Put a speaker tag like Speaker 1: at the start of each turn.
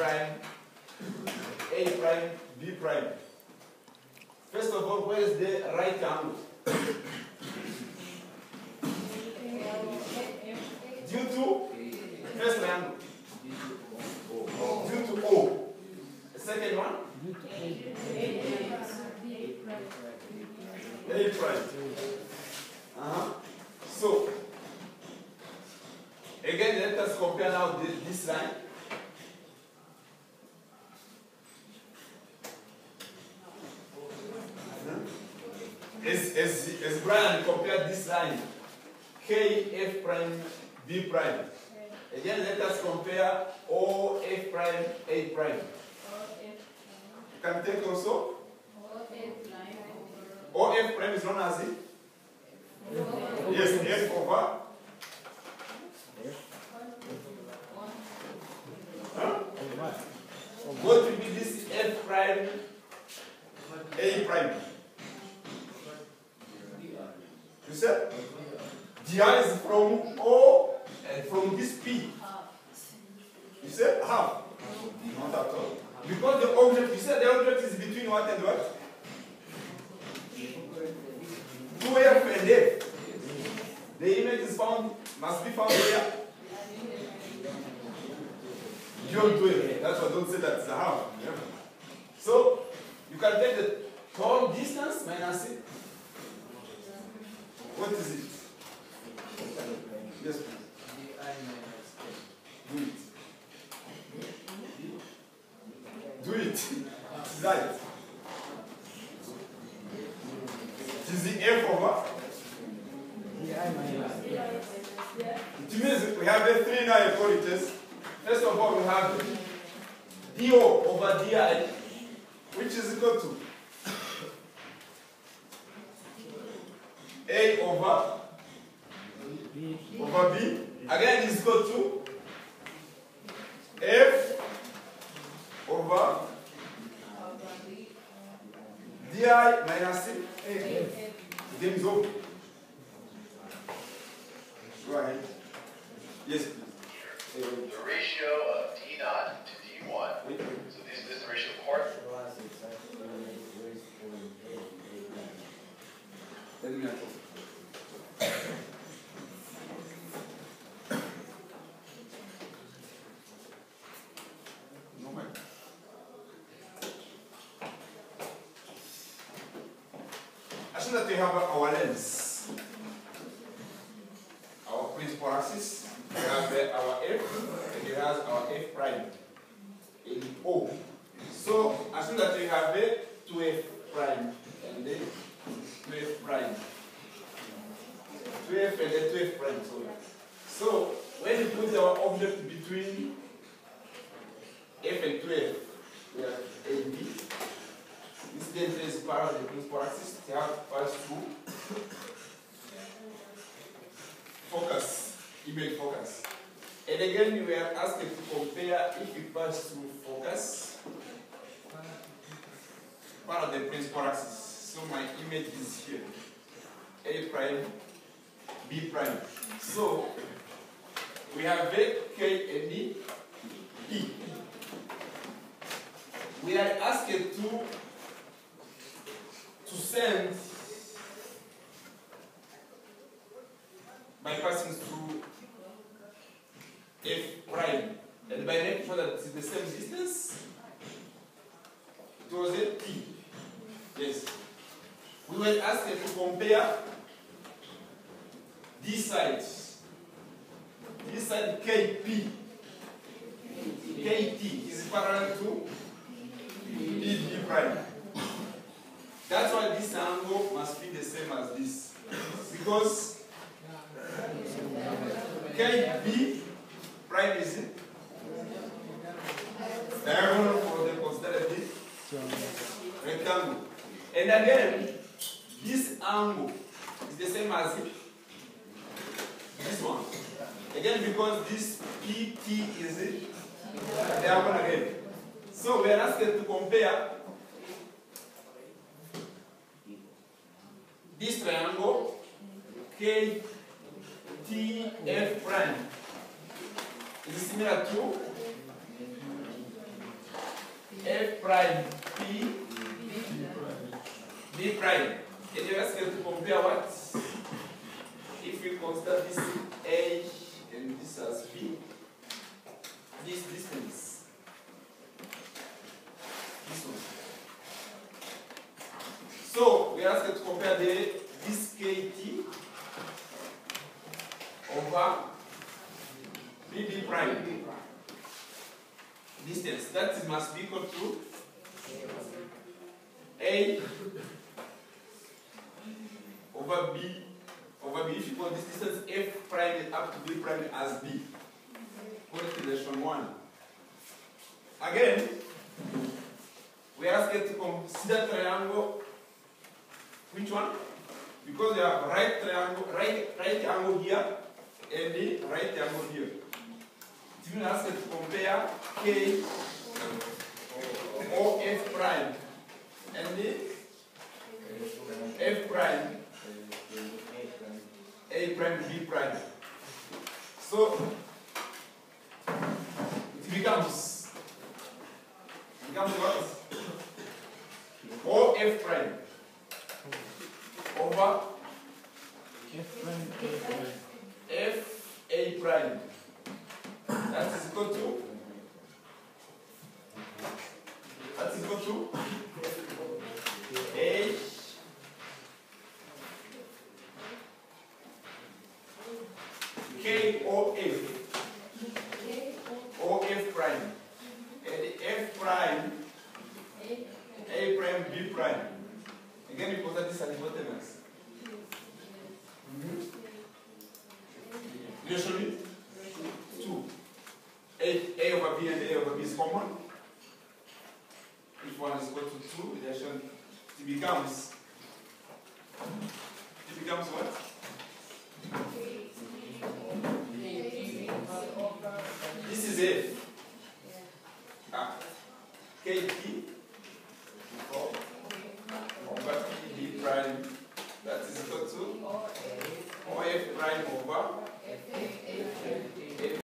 Speaker 1: prime, A prime, B prime. First of all, where is the right angle? Due to first angle. Due to O. The second one? A prime. So, again, let us compare now this line. As Brian compared this line, K, F prime, B prime. Again, let us compare O, F prime, A prime. You can take also O, F prime is known as it? Yes, F over. What will be this F prime, A prime? You said? Dr is from O and from this P. You said half. Not at all. Because the object, you said the object is between what and what? 2F and F. The image is found, must be found here. Beyond 2F. That's why don't say that it's a half. Yeah. So, you can take the total distance minus it. What is it? Yes, please. Do it. Do it. Right. It is the F over. It means we have the three now inequalities. First of all, we have dO over di, which is equal to A over B. Again, is equal to F over di minus A. Game is over. Go ahead. Yes, please.
Speaker 2: The ratio of D naught to D1. So this is the ratio of part.
Speaker 1: Assume that we have our lens, our principal axis, we have our F, and we have our F prime in O. So assume that we have a 2F prime and then 2F prime. 2F and then 2F prime, sorry. So when you put our object between F and 2F, we have A and B. This delta is part of the principal axis. They have passed through focus, image focus. And again, we are asked to compare if it passes through focus, part of the principal axis. So my image is here, A prime, B prime. So we have V, K, and E. We are asked to send by passing through F prime, and by making sure that it's the same distance, it was a T. Yes. We were asked to compare this side KP, KT is parallel to B prime. That's why this angle must be the same as this. Because KB prime is diagonal for the considered rectangle. And again, this angle is the same as this one. Again, because this PT is diagonal again. So we are asked to compare this triangle KTF prime is similar to F prime P B prime. And you ask them to compare what? If we consider this A and this as B, this distance, this one. So we ask them to compare this KT over BB prime distance. That must be equal to A over B over B. If you call this distance F prime up to B prime as B. Put it in relation 1. Again, we ask you to consider triangle. Which one? Because we have right angle here and the right angle here. It will ask you to compare K or F prime and the F prime, A prime, B prime. So it becomes what? O F prime over F A prime. That is equal to H K O F O F prime and F prime A prime B prime. Again, we consider this as hypotenuse. Usually 2. A over B and A over B is common. If 1 is equal to 2, relation it becomes what? This is F. KT over B prime. That is equal to O F prime over